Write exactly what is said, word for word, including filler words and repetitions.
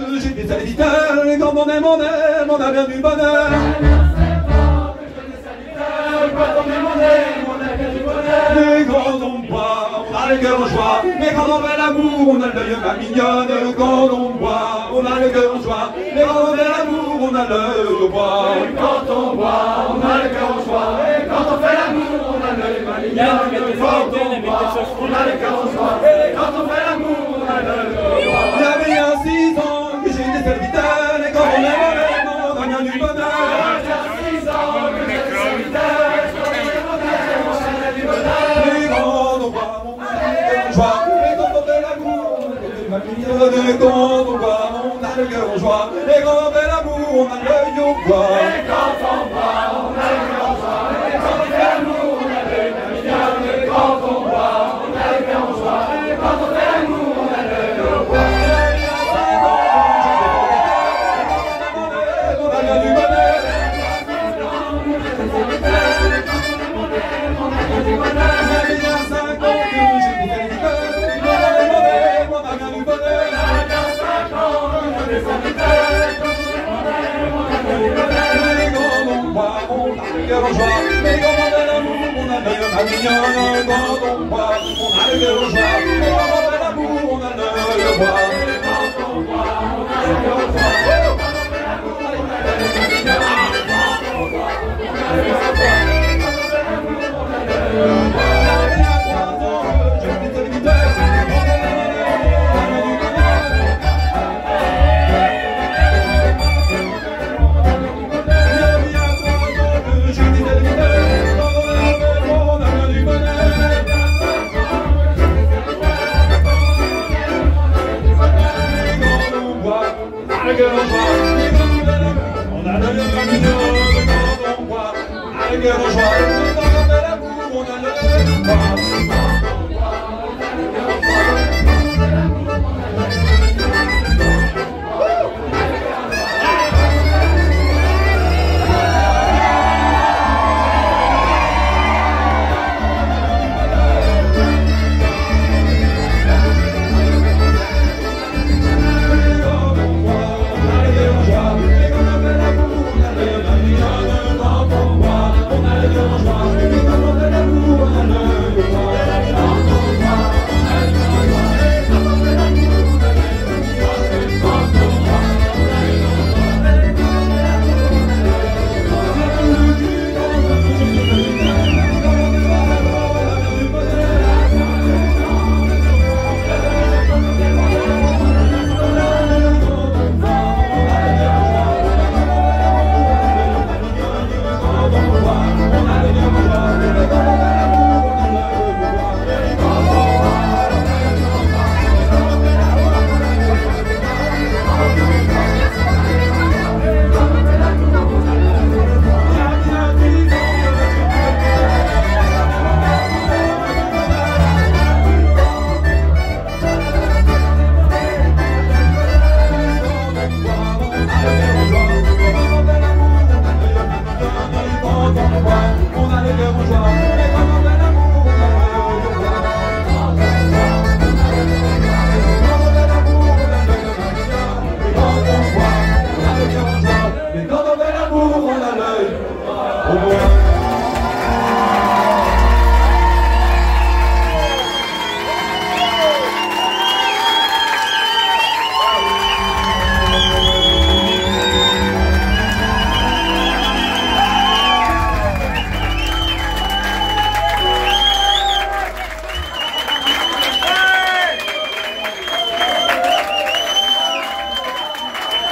que j'ai des serviteurs, et quand on aime, on aime, on a bien du bonheur. Quand on aime, on aime, on a bien du bonheur. Mais quand on boit, on a le cœur en joie. Mais quand on fait l'amour, on a l'œil ma mignonne. Quand on boit, on a le cœur en joie. Mais quand on fait l'amour, on a l'œil au bois. Quand on boit, on a le cœur en joie. Et quand on fait l'amour, on a l'œil ma mignonne. Quand on boit, on a le cœur en joie. Et quand on fait l'amour, on a l'œil au bois. Il y avait un six ans que j'ai des serviteurs. Et quand on aime, on aime, on a bien du bonheur. Il y a six ans que j'ai des serviteurs. Et quand on boit, on a le cœur en joie. Et quand on fait l'amour, on a l'œil au bois. Et quand on boit, on a le cœur en joie. Et quand on fait l'amour, on a l'œil mignonne. Et quand on boit, on a le cœur en joie. Et quand on fait l'amour, on a l'œil au bois. On a bien du bonheur. Il y a cinq ans que j'ai des serviteurs. On a bien du bonheur. Mais quand on fait l'amour, on a l'œil ma mignonne. Quand on boit, on a le cœur en joie. Mais quand on fait l'amour, on a l'œil au bois. Quand on boit, on a le cœur en joie. Quand on fait l'amour, on a l'œil ma mignonne. Quand on boit, on a le cœur en joie. Quand on fait l'amour, on a l'œil au bois. Il y a trois ans que j'ai des serviteurs. On a l'œil ma mignonne. Quand on boit, on a le cœur en joie. Quand on fait l'amour, on a l'œil au bois.